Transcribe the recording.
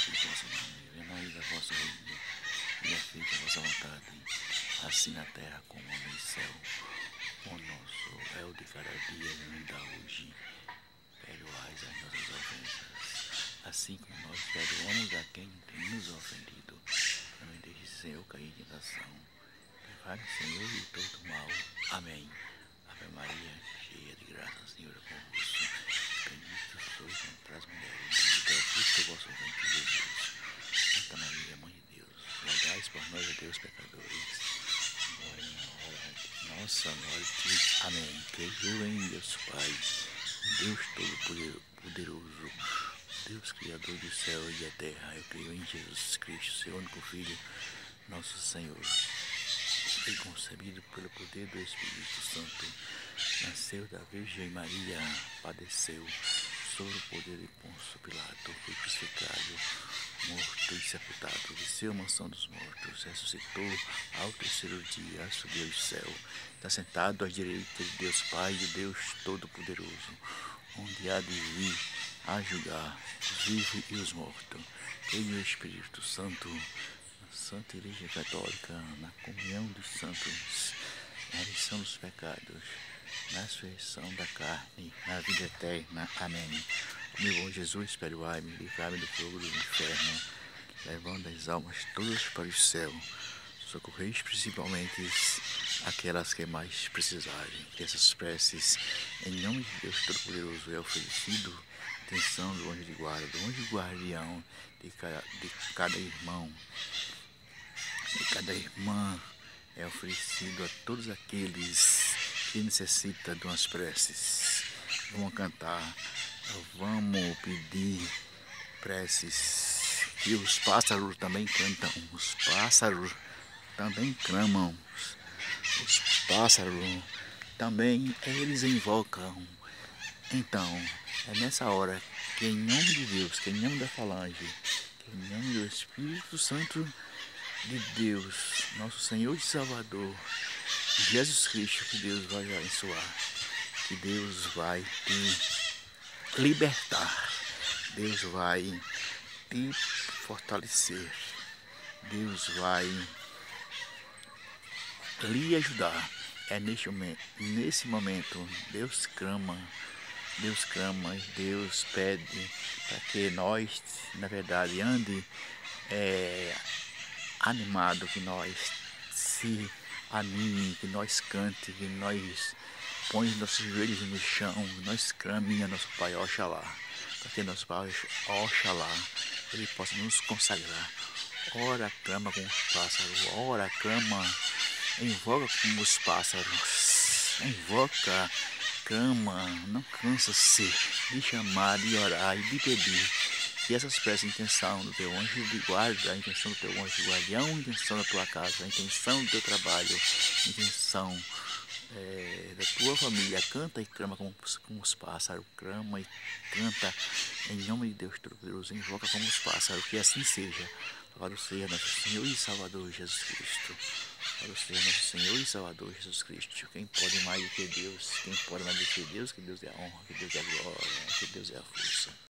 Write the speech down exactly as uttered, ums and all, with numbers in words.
santifique vosso nome. Venha a nós a vosso reino, e feita a vossa vontade, assim na terra como no céu. O nosso é o de cada dia, nos dá hoje. Perdoai as nossas ofensas, assim como nós perdoamos a quem tem nos ofendido. Não me deixe, Senhor, cair em tentação. Livrai-me, Senhor, de todo mal. Amém. Ave Maria, cheia de graça, o Senhor é convosco. Bendita sois entre as mulheres, bendito é o fruto do vosso ventre, Jesus. Santa Maria, Mãe de Deus, rogai por nós, ó Deus, pecadores, agora e na hora de nossa morte. Amém. Creio em Deus Pai, Deus Todo-Poderoso, Deus Criador do céu e da terra. Eu creio em Jesus Cristo, seu único Filho, nosso Senhor. Foi concebido pelo poder do Espírito Santo, nasceu da Virgem Maria, padeceu sob o poder de Pôncio Pilato, foi crucificado, morto e sepultado, desceu à mansão dos mortos, ressuscitou ao terceiro dia, subiu ao céu, está sentado à direita de Deus Pai, de Deus Todo-Poderoso, onde há de vir a julgar os vivos e os mortos. Creio no Espírito Santo, na Santa Igreja Católica, na comunhão dos santos, na remissão dos pecados, na ressurreição da carne, na vida eterna. Amém. Meu bom Jesus, perdoai-me, livrai-me do fogo do inferno, levando as almas todas para o céu. Socorreis principalmente aquelas que mais precisarem. Que essas preces, em nome de Deus Todo-Poderoso, é oferecido, intenção do anjo de guarda, do anjo guardião de cada, de cada irmão, de cada irmã, é oferecido a todos aqueles que necessitam de umas preces. Vamos cantar, vamos pedir preces. E os pássaros também cantam, os pássaros também clamam, os pássaros também eles invocam. Então, é nessa hora que em nome de Deus, que em nome da falange, que em nome do Espírito Santo de Deus, nosso Senhor e Salvador, Jesus Cristo, que Deus vai abençoar, que Deus vai te libertar, Deus vai te fortalecer, Deus vai lhe ajudar. É neste momento, nesse momento, Deus clama, Deus clama, Deus pede para que nós, na verdade, ande é, animado, que nós se anime, que nós cante, que nós põe nossos joelhos no chão, nós clame a nosso Pai Oxalá, para que nosso Pai Oxalá, Ele possa nos consagrar. Ora, clama com os pássaros, ora, clama, invoca como os pássaros, invoca, clama, não cansa-se de chamar, de orar e de pedir. E essas preces, a intenção do teu anjo de guarda, a intenção do teu anjo de guardião, a intenção da tua casa, a intenção do teu trabalho, a intenção é, da tua família, canta e clama como, como os pássaros, clama e canta em nome de Deus Todo-Poderoso, invoca como os pássaros, que assim seja. Louvado seja nosso Senhor e Salvador Jesus Cristo. Louvado seja nosso Senhor e Salvador Jesus Cristo. Quem pode mais do que Deus? Quem pode mais do que Deus? Que Deus é a honra, que Deus é a glória, que Deus é a força.